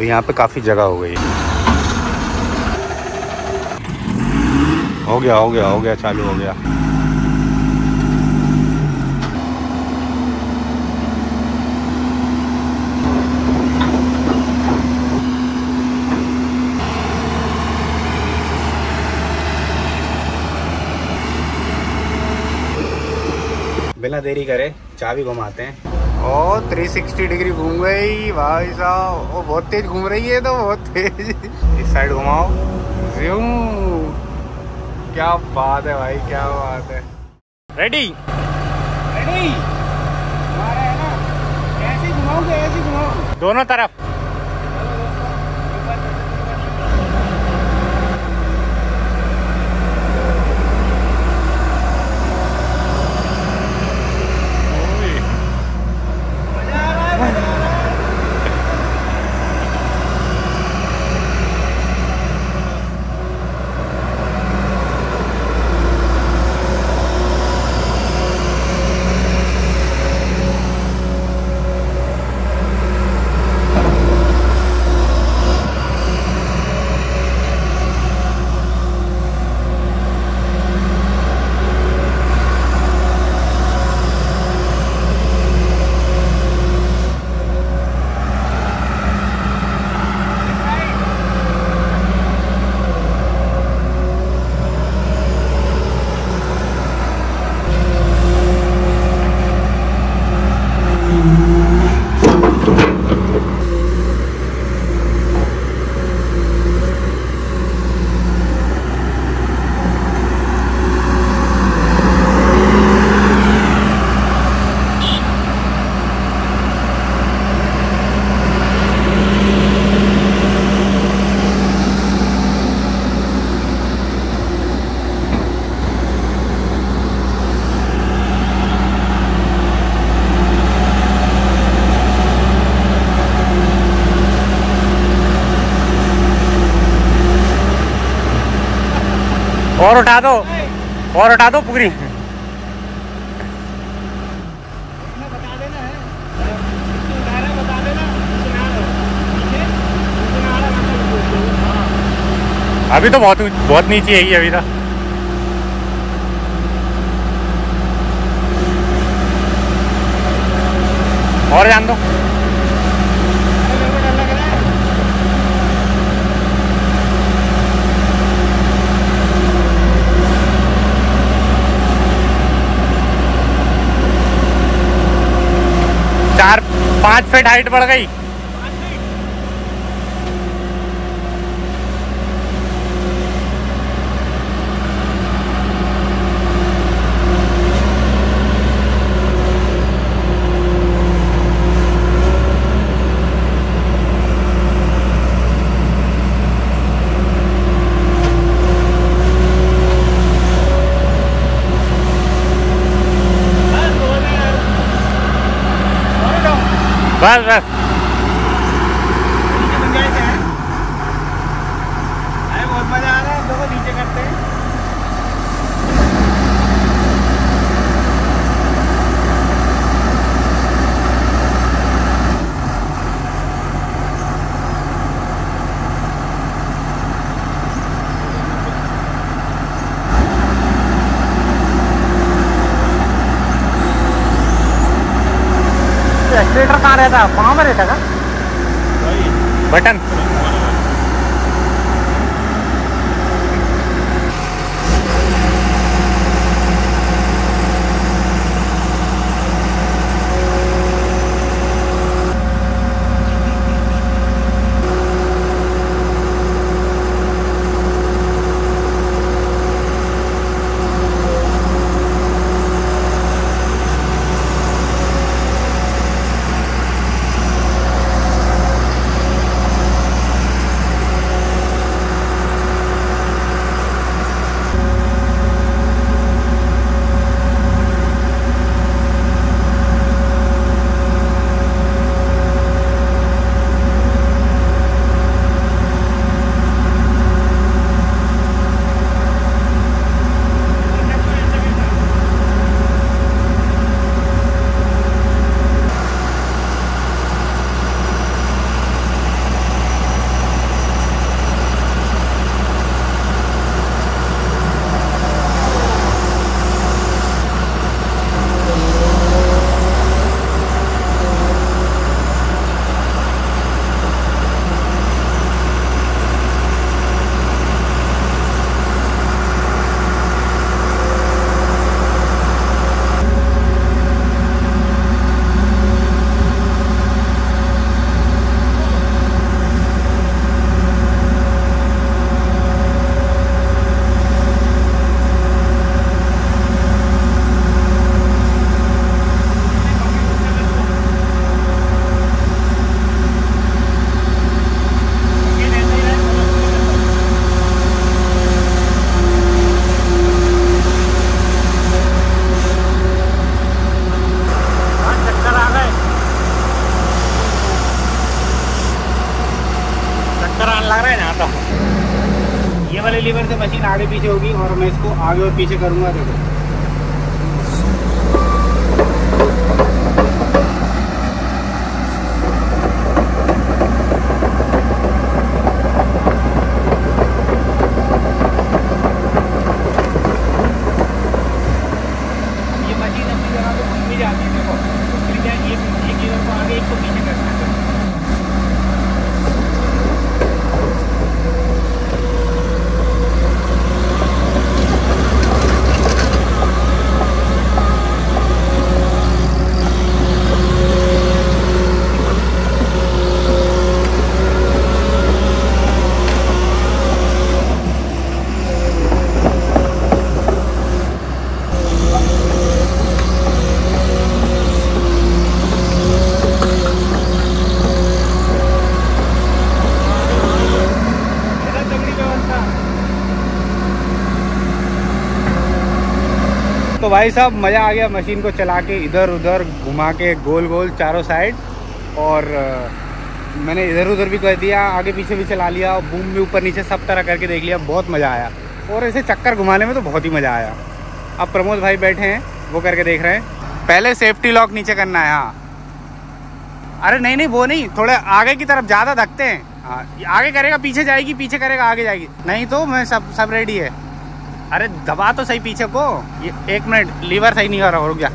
यहाँ पे काफ़ी जगह हो गई। हो गया चालू हो गया। बिना देरी करे चाबी घुमाते हैं। और 360 डिग्री घूम गई भाई साहब। वो बहुत तेज घूम रही है, तो बहुत तेज। इस साइड घुमाओ। क्या बात है भाई, क्या बात है। Ready ready. हमारा है ना, ऐसे घुमाओगे, ऐसे घुमाओ दोनों तरफ। और उठा दो पूरी। अभी तो बहुत नीचे है अभी तो। और जान दो। चार 5 फीट हाइट बढ़ गई। बस बस। बहुत मजा आ रहा है, दोनों नीचे करते हैं। एक्सीलेटर कहाँ रहता है? पाँव में रहता का बटन? ये वाले लीवर से मशीन आगे पीछे होगी और मैं इसको आगे और पीछे करूँगा। देखो तो भाई साहब मज़ा आ गया मशीन को चला के, इधर उधर घुमा के गोल गोल चारों साइड। और मैंने इधर उधर भी कर दिया, आगे पीछे भी चला लिया, बूम भी ऊपर नीचे सब तरह करके देख लिया। बहुत मज़ा आया और ऐसे चक्कर घुमाने में तो बहुत ही मज़ा आया। अब प्रमोद भाई बैठे हैं, वो करके देख रहे हैं। पहले सेफ्टी लॉक नीचे करना है। हाँ अरे नहीं नहीं वो नहीं, थोड़े आगे की तरफ ज़्यादा धकते हैं। हाँ आगे करेगा पीछे जाएगी, पीछे करेगा आगे जाएगी। नहीं तो मैं सब रेडी है। अरे दबा तो सही पीछे को। ये 1 मिनट, लीवर सही नहीं हो रहा, रुक जा।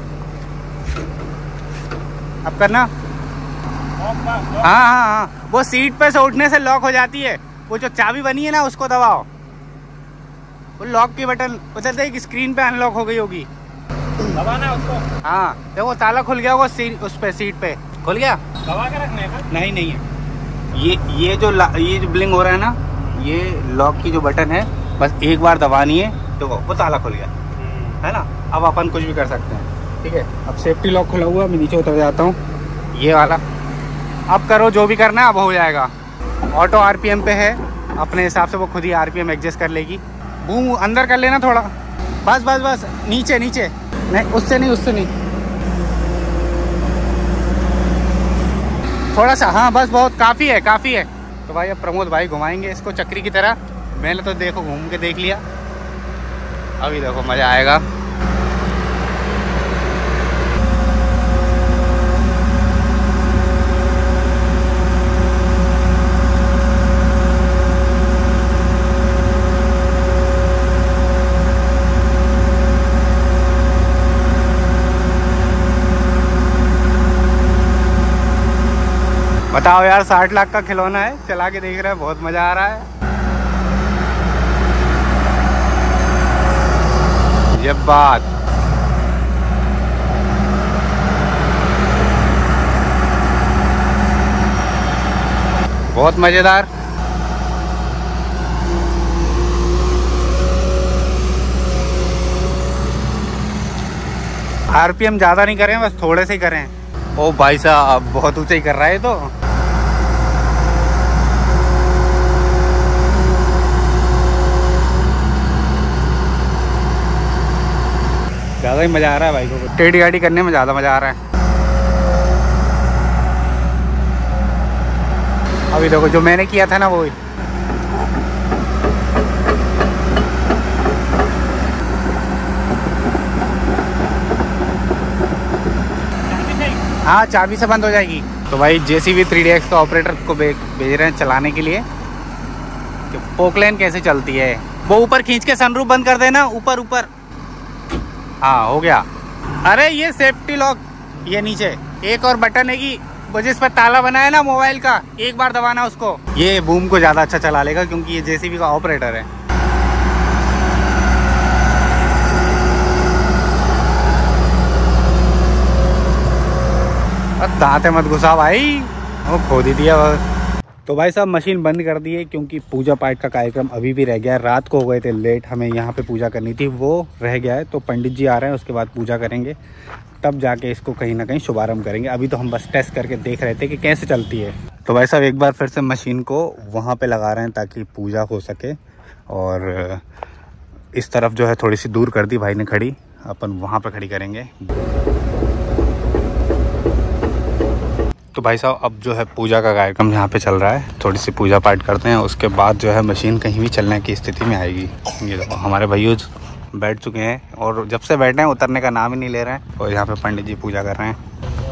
अब करना। हाँ हाँ हाँ, वो सीट पे से उठने से लॉक हो जाती है। वो जो चाबी बनी है ना उसको दबाओ, वो लॉक की बटन उधर एक स्क्रीन पे अनलॉक हो गई होगी, दबाना उसको। हाँ देखो ताला खुल गया होगा उस पे, सीट पे खुल गया। दबा के रखने का? नहीं नहीं है ये जो ब्लिंग हो रहा है ना, ये लॉक की जो बटन है, बस एक बार दबानी है तो वो ताला खुल गया है ना। अब अपन कुछ भी कर सकते हैं। ठीक है, अब सेफ्टी लॉक खुला हुआ, मैं नीचे उतर जाता हूँ। ये वाला अब करो जो भी करना है, अब हो जाएगा। ऑटो आरपीएम पे है, अपने हिसाब से वो खुद ही आरपीएम एडजस्ट कर लेगी। बूम अंदर कर लेना थोड़ा, बस बस बस, नीचे नीचे नहीं, उससे नहीं थोड़ा सा। हाँ बस बहुत काफ़ी है। तो भाई अब प्रमोद भाई घुमाएंगे इसको चक्री की तरह। मैंने तो देखो घूम के देख लिया, अभी देखो मज़ा आएगा। बताओ यार, 60 लाख का खिलौना है, चला के देख रहे हैं, बहुत मज़ा आ रहा है। ये बात बहुत मज़ेदार। आरपीएम ज़्यादा नहीं करें, बस थोड़े से ही करें। ओ भाई साहब बहुत ऊंचा ही कर रहा है तो। ज़्यादा ही मज़ा आ रहा है भाई को, टेढ़ी गाड़ी करने में ज़्यादा मज़ा आ रहा है। अभी देखो जो मैंने किया था ना वो ही। हाँ चाबी से बंद हो जाएगी। तो भाई JCB 3DX का ऑपरेटर को भेज रहे हैं चलाने के लिए कि पोकलेन कैसे चलती है। वो ऊपर खींच के सनरूफ बंद कर देना, ऊपर। हाँ हो गया। अरे ये सेफ्टी लॉक, ये नीचे एक और बटन है कि वो जिस पर ताला बना है ना मोबाइल का, एक बार दबाना उसको। ये बूम को ज़्यादा अच्छा चला लेगा क्योंकि ये JCB का ऑपरेटर है। दांत मत घुसा भाई, वो खो दी दिया। तो भाई साहब मशीन बंद कर दी है क्योंकि पूजा पाठ का कार्यक्रम अभी भी रह गया है। रात को हो गए थे लेट, हमें यहाँ पे पूजा करनी थी, वो रह गया है। तो पंडित जी आ रहे हैं, उसके बाद पूजा करेंगे, तब जाके इसको कहीं ना कहीं शुभारंभ करेंगे। अभी तो हम बस टेस्ट करके देख रहे थे कि कैसे चलती है। तो भाई साहब एक बार फिर से मशीन को वहाँ पर लगा रहे हैं ताकि पूजा हो सके। और इस तरफ जो है थोड़ी सी दूर कर दी भाई ने खड़ी, अपन वहाँ पर खड़ी करेंगे। तो भाई साहब अब जो है पूजा का कार्यक्रम यहाँ पे चल रहा है, थोड़ी सी पूजा पाठ करते हैं, उसके बाद जो है मशीन कहीं भी चलने की स्थिति में आएगी। ये देखो हमारे भैया बैठ चुके हैं और जब से बैठे हैं उतरने का नाम ही नहीं ले रहे हैं। और यहाँ पे पंडित जी पूजा कर रहे हैं।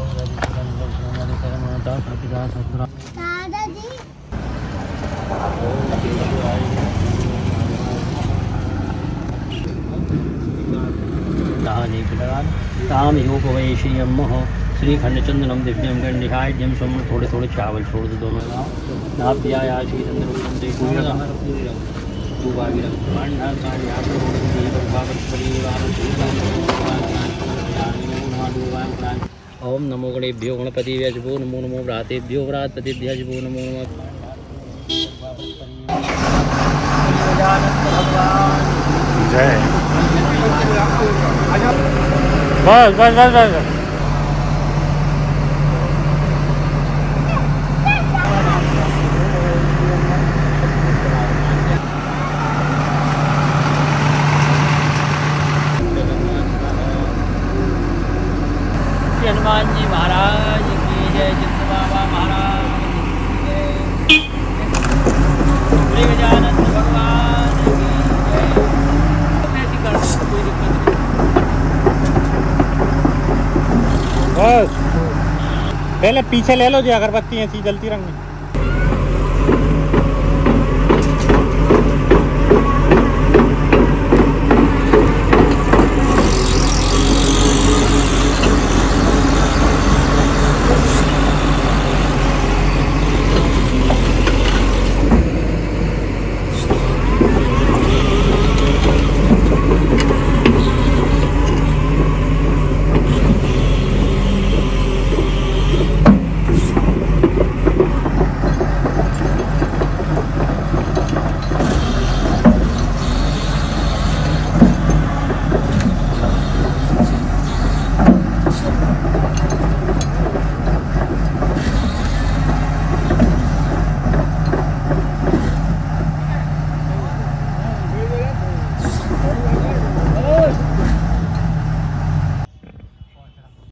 ताम योग वैश्यम श्रीखंड चंदनम दिव्यम गंडिहाज्यम सोम थोड़े थोड़े चावल छोड़ दो दोनों ओम नमो गणेभ्यो गणपति व्यजभो नमो नमो व्रातेभ्यो व्रातपतिभ्यजभो नमो नमः। जय बस बस बस बस हनुमान जी महाराज की जय, जित बाबा महाराज की जय, गजानन भगवान की जय। ऐसी कर कोई दिक्कत नहीं। बस पहले पीछे ले लो जी अगरबत्ती ऐसी जलती रंग में।